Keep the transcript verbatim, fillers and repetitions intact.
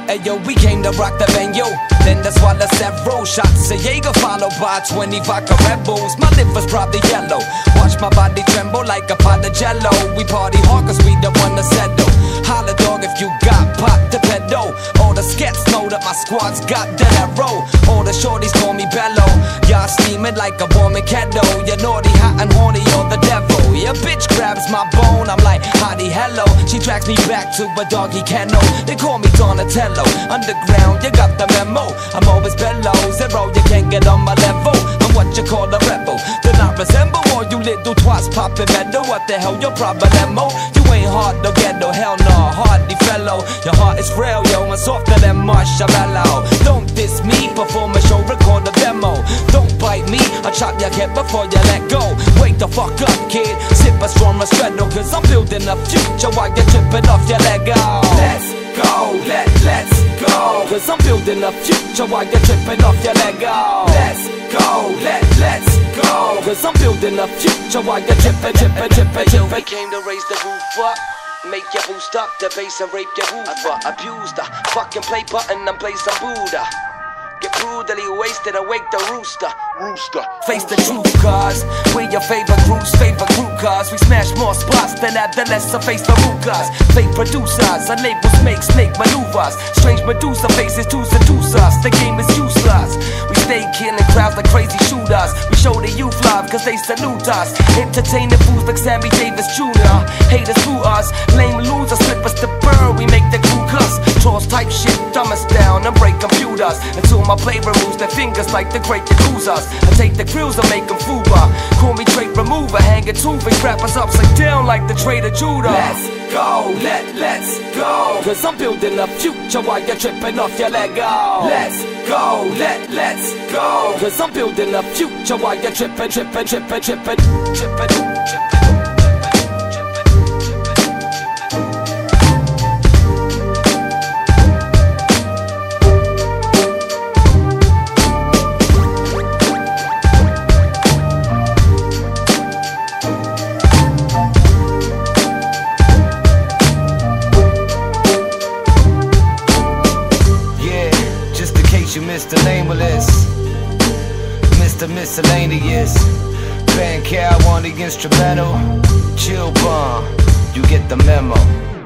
Ayo, we came to rock the venue. Then that's why let's several shots of Jaeger followed by twenty vodka Red Bulls. My liver's probably yellow. Watch my body tremble like a pot of jello. We party hard cause we the one to settle. Holla dog if you got pot to pedo. All the skets know that my squad's got that arrow. All the shorties call me Bello. Y'all steaming like a woman kettle. You're naughty, hot and horny, you're the devil. Your bitch grabs my bone, I'm like, hottie, hello. She drags me back to a doggy kennel. They call me Donatello. Underground, you got the memo. I'm always below zero, you can't get on my level. I'm what you call a rebel. Do not resemble all you little twats popping metal. What the hell your problemo? You ain't hard to get no, hell no, hardly fellow. Your heart is frail, yo, and softer than marshmallow. Don't diss me, perform a show, record a demo. Don't bite me, I'll chop your head before you let go. Wake the fuck up, kid, sip a strong Restretto. Cause I'm building a future while you're tripping off your Lego. Let's go, let, let's go. Cause I'm building a future while you're tripping off your Lego. Let's go, let, let's go. Cause I'm building a future while you're tripping, tripping, tripping, tripping. We came to raise the roof up, make you boost up the bass and rape your woofer. Abuse the fucking play button and play some Buddha. Get brutally wasted, awake the rooster. Rooster. Face the truth, cause we're your favorite group's favorite group, cause we smash more spots than adolescents face the root cause. Fake producers, our labels make snake maneuvers. Strange Medusa faces to seduce us. The game is useless. We stay killing crowds like crazy shooters. We show the youth love cause they salute us. Entertaining fools like Sammy Davis Junior Haters boo us, lame losers, slip us the burn. We make the crew cuss. Trolls type shit, dumb us down and break computers. Until my play removes their fingers like the great Yakuzas. I take the grills and make them fuba. Call me trait remover, hang it two big rappers upside down like the traitor Judah. Let's go, let, let's go. Cause I'm building a future while you're tripping off your Lego. Let's go, let, let's go. Cause I'm building a future while you're tripping, tripping, tripping, tripping, tripping, tripping. You missed the name of this, Mister Miscellaneous. Van Cow on the instrumental. Chill bomb, you get the memo.